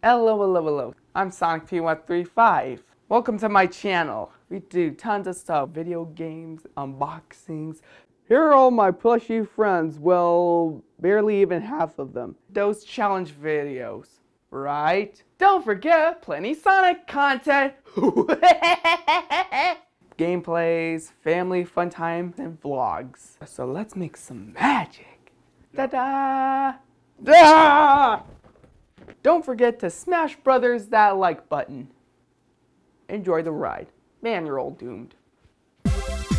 Hello, hello, hello. I'm Sonic P135. Welcome to my channel. We do tons of stuff. Video games, unboxings. Here are all my plushie friends. Well, barely even half of them. Those challenge videos, right? Don't forget, plenty Sonic content. Gameplays, family fun times, and vlogs. So let's make some magic. Ta-da! Ah! Don't forget to smash brothers that like button. Enjoy the ride. Man, you're all doomed.